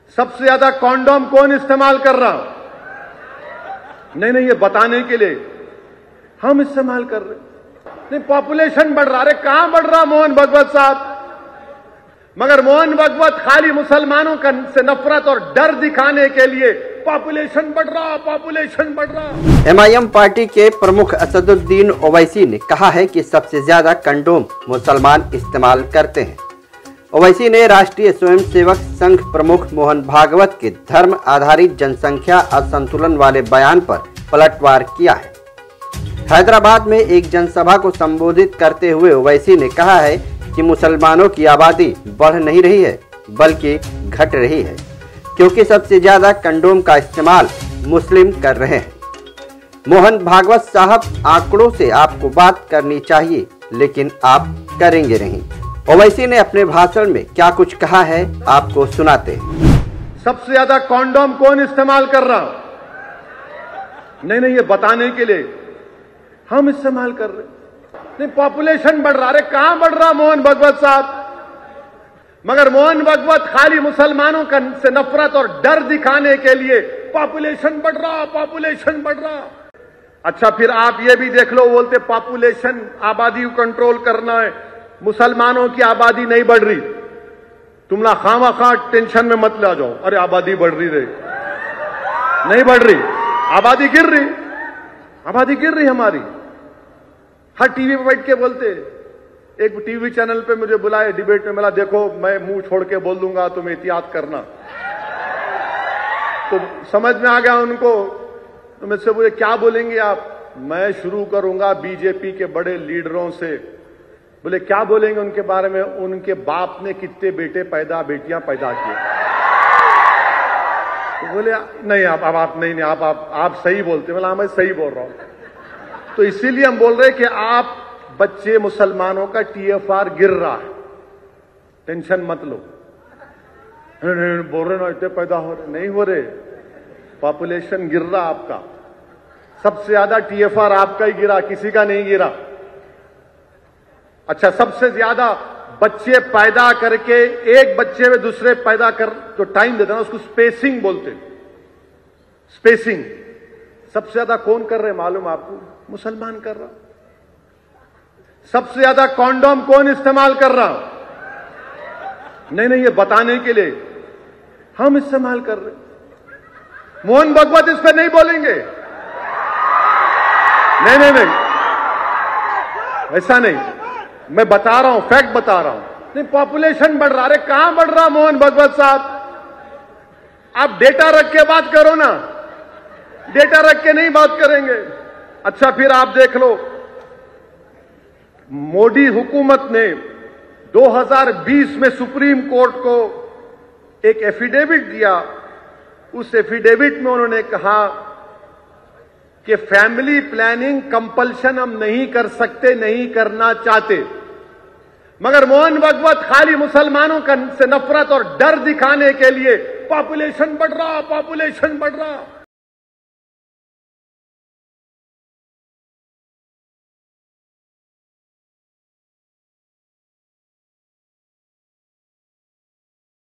सबसे ज्यादा कॉन्डोम कौन इस्तेमाल कर रहा? नहीं, ये बताने के लिए हम इस्तेमाल कर रहे। नहीं, पॉपुलेशन बढ़ रहा। अरे कहां बढ़ रहा मोहन भागवत साहब? मगर मोहन भागवत खाली मुसलमानों से नफरत और डर दिखाने के लिए पॉपुलेशन बढ़ रहा। एमआईएम पार्टी के प्रमुख असदुद्दीन ओवैसी ने कहा है कि सबसे ज्यादा कंडोम मुसलमान इस्तेमाल करते हैं। ओवैसी ने राष्ट्रीय स्वयंसेवक संघ प्रमुख मोहन भागवत के धर्म आधारित जनसंख्या असंतुलन वाले बयान पर पलटवार किया है। हैदराबाद में एक जनसभा को संबोधित करते हुए ओवैसी ने कहा है कि मुसलमानों की आबादी बढ़ नहीं रही है बल्कि घट रही है, क्योंकि सबसे ज्यादा कंडोम का इस्तेमाल मुस्लिम कर रहे हैं। मोहन भागवत साहब, आंकड़ों से आपको बात करनी चाहिए लेकिन आप करेंगे नहीं। ओवैसी ने अपने भाषण में क्या कुछ कहा है आपको सुनाते हैं। सबसे ज्यादा कॉन्डोम कौन इस्तेमाल कर रहा? नहीं, ये बताने के लिए हम इस्तेमाल कर रहे। नहीं, पॉपुलेशन बढ़ रहा। अरे कहां बढ़ रहा मोहन भागवत साहब? मगर मोहन भागवत खाली मुसलमानों से नफरत और डर दिखाने के लिए पॉपुलेशन बढ़ रहा। अच्छा, फिर आप ये भी देख लो, बोलते पॉपुलेशन, आबादी को कंट्रोल करना है, मुसलमानों की आबादी नहीं बढ़ रही। तुम ना खामा टेंशन में मत ले जाओ। अरे आबादी बढ़ रही रे, नहीं बढ़ रही, आबादी गिर रही हमारी। हर टीवी पे बैठ के बोलते। एक टीवी चैनल पे मुझे बुलाए डिबेट में, मिला, देखो मैं मुंह छोड़ के बोल दूंगा, तुम एहतियात करना। तो समझ में आ गया उनको। तो मुझसे बोले क्या बोलेंगे आप? मैं शुरू करूंगा बीजेपी के बड़े लीडरों से। बोले क्या बोलेंगे उनके बारे में? उनके बाप ने कितने बेटियां पैदा किए। तो बोले नहीं, आप नहीं, आप सही बोलते। बोला मैं सही बोल रहा हूं। तो इसीलिए हम बोल रहे कि आप बच्चे मुसलमानों का टीएफआर गिर रहा है, टेंशन मत लो। बोल रहे ना इतने पैदा हो रहे, नहीं हो रहे, पॉपुलेशन गिर रहा आपका। सबसे ज्यादा टीएफआर आपका ही गिरा, किसी का नहीं गिरा। अच्छा, सबसे ज्यादा बच्चे पैदा करके एक बच्चे में दूसरे पैदा कर जो टाइम देता ना, उसको स्पेसिंग बोलते। स्पेसिंग सबसे ज्यादा कौन कर रहे मालूम आपको? मुसलमान कर रहा। सबसे ज्यादा कॉन्डोम कौन इस्तेमाल कर रहा? नहीं, ये बताने के लिए हम इस्तेमाल कर रहे। मोहन भागवत इस पर नहीं बोलेंगे। नहीं, ऐसा नहीं, मैं बता रहा हूं, फैक्ट बता रहा हूं। नहीं, पॉपुलेशन बढ़ रहा। अरे कहां बढ़ रहा मोहन भागवत साहब? आप डेटा रख के बात करो ना, डेटा रख के नहीं बात करेंगे। अच्छा, फिर आप देख लो, मोदी हुकूमत ने 2020 में सुप्रीम कोर्ट को एक एफिडेविट दिया। उस एफिडेविट में उन्होंने कहा कि फैमिली प्लानिंग कंपल्शन हम नहीं कर सकते, नहीं करना चाहते। मगर मोहन भागवत खाली मुसलमानों से नफरत और डर दिखाने के लिए पॉपुलेशन बढ़ रहा।